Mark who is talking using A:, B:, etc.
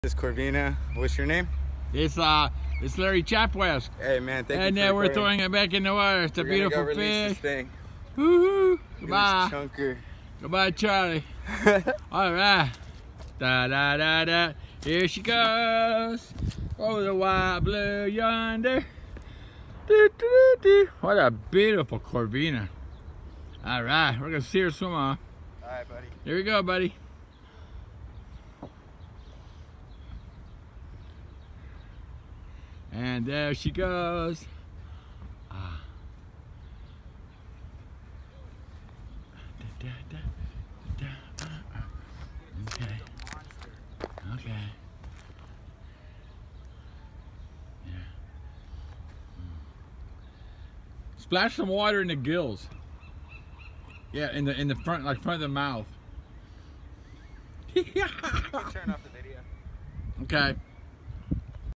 A: This is Corvina. What's your name?
B: It's Larry Chapwest.
A: Hey man, thank you.
B: And then we're throwing it back in the water. It's a beautiful
A: go
B: fish.
A: This thing.
B: Woohoo! Goodbye.
A: Chunker.
B: Goodbye, Charlie. All right. Da da da da. Here she goes. Oh, the wild blue yonder. Do, do, do. What a beautiful Corvina. All right, we're gonna see her swim off.
A: All right, buddy.
B: Here we go, buddy. And there she goes. Ah. Okay. Okay. Yeah. Splash some water in the gills. Yeah, in the front, like front of the mouth.
A: Turn off the video.
B: Okay.